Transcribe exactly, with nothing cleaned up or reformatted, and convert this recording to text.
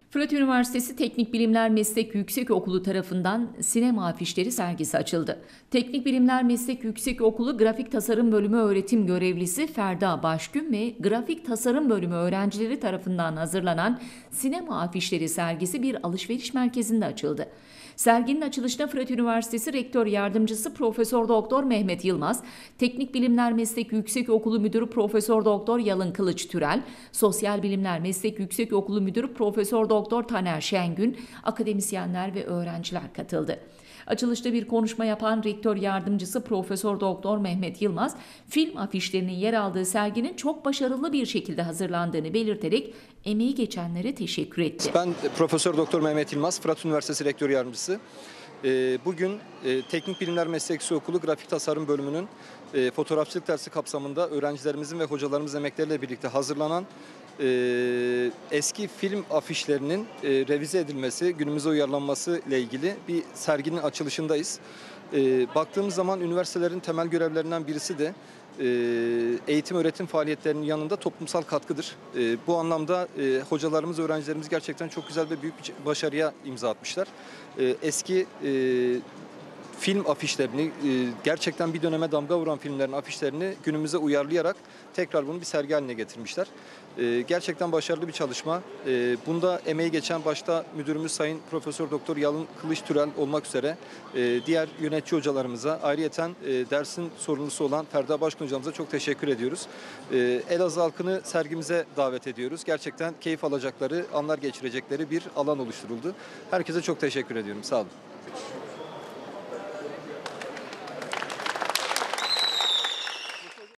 Fırat Üniversitesi Teknik Bilimler Meslek Yüksekokulu tarafından sinema afişleri sergisi açıldı. Teknik Bilimler Meslek Yüksekokulu Grafik Tasarım Bölümü öğretim görevlisi Ferda Başgün ve Grafik Tasarım Bölümü öğrencileri tarafından hazırlanan sinema afişleri sergisi bir alışveriş merkezinde açıldı. Serginin açılışına Fırat Üniversitesi Rektör Yardımcısı Profesör Doktor Mehmet Yılmaz, Teknik Bilimler Meslek Yüksekokulu Müdürü Profesör Doktor Yalın Kılıç Türel, Sosyal Bilimler Meslek Yüksekokulu Müdürü Profesör Doktor Taner Şengün, akademisyenler ve öğrenciler katıldı. Açılışta bir konuşma yapan Rektör Yardımcısı Profesör Doktor Mehmet Yılmaz, film afişlerinin yer aldığı serginin çok başarılı bir şekilde hazırlandığını belirterek emeği geçenlere teşekkür etti. Ben Profesör Doktor Mehmet Yılmaz, Fırat Üniversitesi Rektör Yardımcısı. Bugün Teknik Bilimler Meslek Yüksekokulu Grafik Tasarım Bölümünün fotoğrafçılık dersi kapsamında öğrencilerimizin ve hocalarımızın emekleriyle birlikte hazırlanan eski film afişlerinin revize edilmesi, günümüze uyarlanması ile ilgili bir serginin açılışındayız. Baktığımız zaman üniversitelerin temel görevlerinden birisi de eğitim öğretim faaliyetlerinin yanında toplumsal katkıdır. Bu anlamda hocalarımız, öğrencilerimiz gerçekten çok güzel ve büyük bir başarıya imza atmışlar. Eski film afişlerini, gerçekten bir döneme damga vuran filmlerin afişlerini günümüze uyarlayarak tekrar bunu bir sergi haline getirmişler. Gerçekten başarılı bir çalışma. Bunda emeği geçen başta müdürümüz Sayın Profesör Doktor Yalın Kılıç Türel olmak üzere diğer yönetici hocalarımıza, ayrıyeten dersin sorumlusu olan Ferda Başkan hocamıza çok teşekkür ediyoruz. Elazığ halkını sergimize davet ediyoruz. Gerçekten keyif alacakları, anlar geçirecekleri bir alan oluşturuldu. Herkese çok teşekkür ediyorum. Sağ olun.